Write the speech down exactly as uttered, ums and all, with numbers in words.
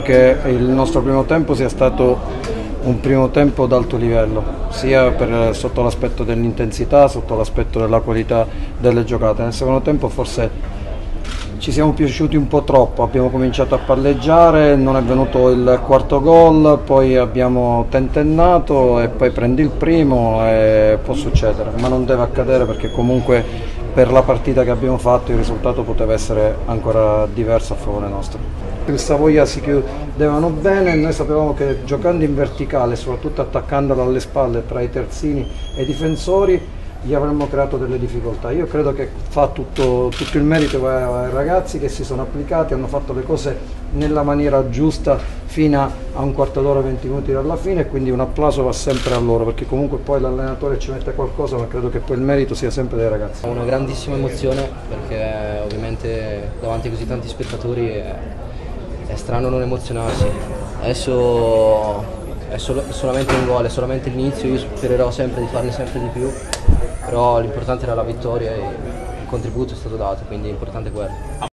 Che il nostro primo tempo sia stato un primo tempo d'alto livello, sia per, sotto l'aspetto dell'intensità, sotto l'aspetto della qualità delle giocate. Nel secondo tempo forse ci siamo piaciuti un po' troppo, abbiamo cominciato a palleggiare, non è venuto il quarto gol, poi abbiamo tentennato e poi prendi il primo e può succedere, ma non deve accadere perché comunque per la partita che abbiamo fatto il risultato poteva essere ancora diverso a favore nostro. Il Savoia si chiudevano bene, noi sapevamo che giocando in verticale, soprattutto attaccandolo alle spalle tra i terzini e i difensori, gli avremmo creato delle difficoltà. Io credo che fa tutto, tutto il merito ai ragazzi che si sono applicati, hanno fatto le cose nella maniera giusta fino a un quarto d'ora, venti minuti dalla fine, e quindi un applauso va sempre a loro, perché comunque poi l'allenatore ci mette qualcosa, ma credo che poi il merito sia sempre dei ragazzi. Una grandissima emozione perché ovviamente davanti a così tanti spettatori è, è strano non emozionarsi. Adesso è, solo, è solamente un gol, è solamente l'inizio, io spererò sempre di farne sempre di più, però l'importante era la vittoria e il contributo è stato dato, quindi l'importante è quello.